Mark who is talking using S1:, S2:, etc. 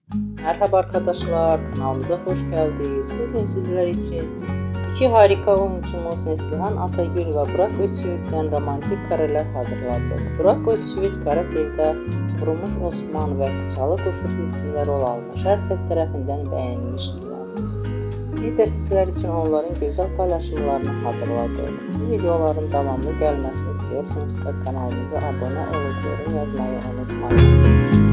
S1: Merhaba arkadaşlar, kanalımıza hoş geldiniz. Bugün sizler için iki harika oyuncumuz Neslihan Atagül ve Burak Özçivit'ten romantik kareler hazırladık. Burak Özçivit Kara Sevda, Vurmuş Osman ve Çalı Kuşu dizisinde rol almış. Herkes tarafından beğenmiştiler. Biz de sizler için onların güzel paylaşımlarını hazırladık. Bu videoların devamlı gelmesini istiyorsanız kanalımıza abone olup yorum yazmayı unutmayın.